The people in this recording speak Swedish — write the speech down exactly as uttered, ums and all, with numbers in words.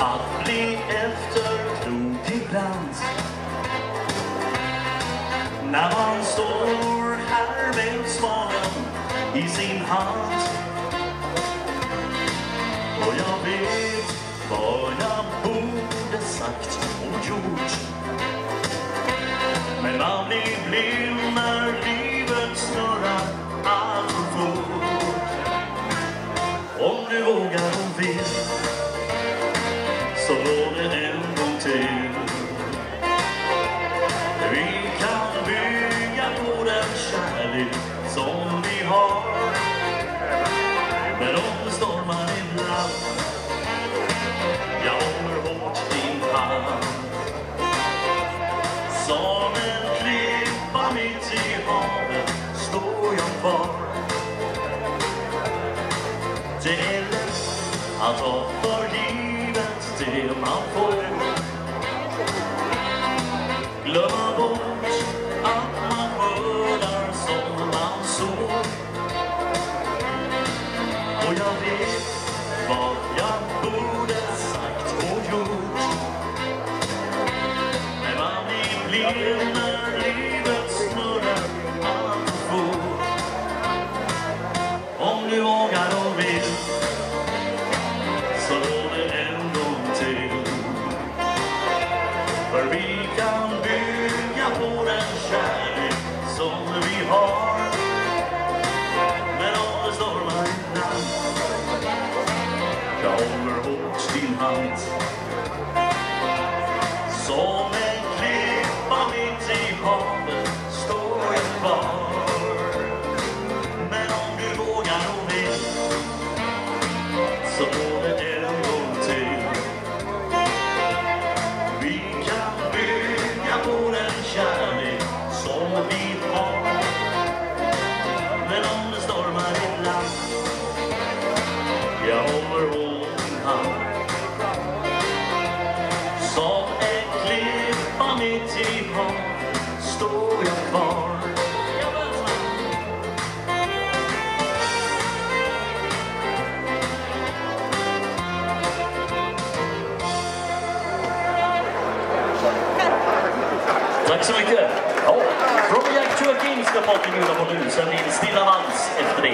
att bli efterklok ibland. När man står här med svanen i sin hand. Och jag vet vad jag borde sagt och gjort. Men man blir blind när livet snurrar allt för fort. Om du vågar och vill, så går det en gång till. Vi kan bygga på den kärlek som vi har. Men om det stormar ibland, jag håller hårt din hand. Som en klippa mitt i havet står jag kvar. Det är lätt att ta för givet det man får. Glömma bort att man skördar som man sår. Och jag vet vad jag borde sagt och gjort. Men man blir blind när livet snurrar allt för fort. Om du vågar och vill, så går det en gång till. För vi kan bygga på den kärlek som vi har. Men om det stormar ibland, jag håller hårt din hand. Som en klippa mitt i havet står jag kvar. Men om du vågar och vill, så går det en gång till. Vi kan bygga på den kärlek som vi har. Men om det stormar ibland, jag håller hårt din hand. Som en klippa mitt i havet står jag kvar. Tack så mycket. Ja, från Jack Joakim ska Patrik bjuda på nu. Sen blir det stilla vals efter det.